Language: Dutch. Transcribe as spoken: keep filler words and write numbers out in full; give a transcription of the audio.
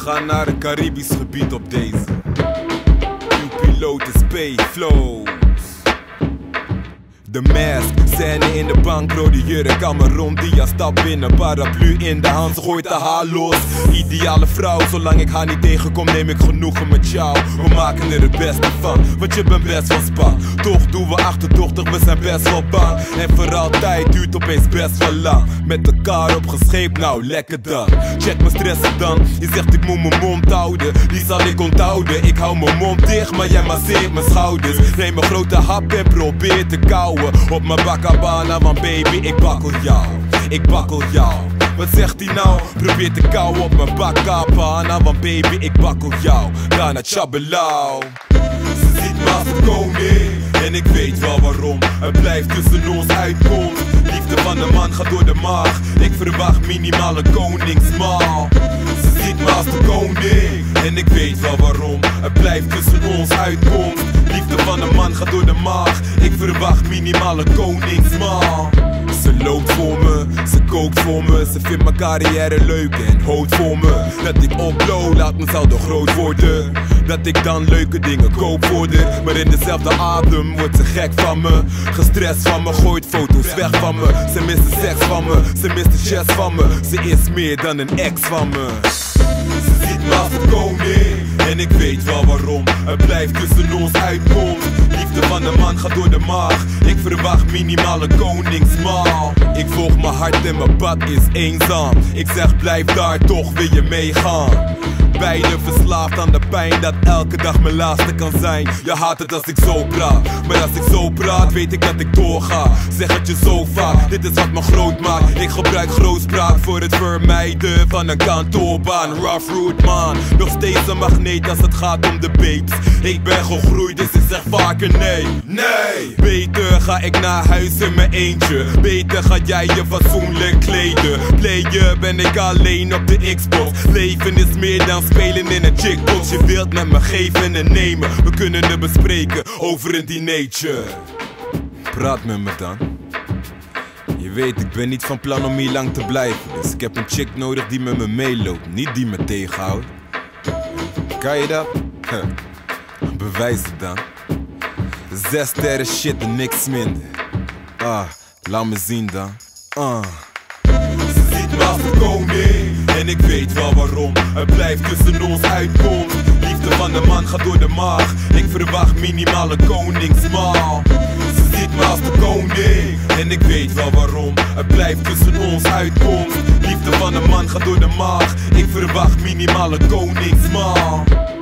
gaan naar een Caribisch gebied op deze. Uw piloot is P-Flows. De mask, scène in de bank, rode jurk, Cameron Diaz, stap binnen, paraplu in de hand, ze gooit haar haar los. Ideale vrouw, zolang ik haar niet tegenkom, neem ik genoegen met jou. We maken er het beste van, want je bent best wel span. Toch doen we achterdochtig, we zijn best wel bang. En voor altijd duurt opeens best wel lang. Met elkaar opgescheept, nou lekker dan. Check mijn stressen dan, je zegt ik moet mijn mond houden. Die zal ik onthouden, ik hou mijn mond dicht, maar jij masseert mijn schouders. Neem een grote hap en probeer te kauwen op mijn bakabana, want baby, ik bakkel jou, ik bakkel jou. Wat zegt hij nou? Probeer te kauwen op mijn bakabana, want baby, ik bakkel jou. Daarna tjabbelau. Ze ziet me als een koning en ik weet wel waarom. Het blijft tussen ons uitkomt. Liefde van een man gaat door de maag. Ik verwacht minimaal een koningsmaal. Ze ziet me als de koning en ik weet wel waarom. Het blijft tussen ons uitkomt. Liefde van een man gaat door de maag. Ik verwacht minimaal een koningsmaal. Ze loopt voor me, ze kookt voor me. Ze vindt mijn carrière leuk en hoopt voor me. Dat ik opblow, laat me saldo groot worden. Dat ik dan leuke dingen koop voor haar. Maar in dezelfde adem wordt ze gek van me. Gestrest van me, gooit foto's weg van me. Ze mist de seks van me, ze mist de chest van me. Ze is meer dan een ex van me. Ze ziet me als een koning en ik weet wel waarom. Het blijft tussen ons uitkomt. Liefde van een man gaat door de maag. Ik verwacht minimaal een koningsmaal. Ik volg mijn hart en mijn pad is eenzaam. Ik zeg blijf daar, toch wil je meegaan. Beiden verslaafd aan de pijn dat elke dag mijn laatste kan zijn. Je haat het als ik zo praat, maar als ik zo praat weet ik dat ik doorga. Zeg het je zo vaak, dit is wat me groot maakt. Ik gebruik grootspraak voor het vermijden van een kantoorbaan. Rough road man, nog steeds een magneet als het gaat om de babes. Ik ben gegroeid dus ik zeg vaker nee, nee. Beter ga ik naar huis in mijn eentje. Beter ga jij je fatsoenlijk kleden. Player ben ik alleen op de Xbox. Leven is meer dan spelen in een chickbox. Je wilt met me geven en nemen. We kunnen het bespreken over een dinertje. Praat met me dan. Je weet, ik ben niet van plan om hier lang te blijven. Dus ik heb een chick nodig die met me meeloopt, niet die me tegenhoudt. Kan je dat? Bewijs het dan. Zes sterren shit en niks minder. Ah, laat me zien dan. Ah. Ze ziet me als een koning en ik weet wel waarom. Het blijft tussen ons uitkomt. Liefde van een man gaat door de maag. Ik verwacht minimaal een koningsmaal. Ze ziet me als de koning en ik weet wel waarom. Het blijft tussen ons uitkomt. Liefde van een man gaat door de maag. Ik verwacht minimaal een koningsmaal.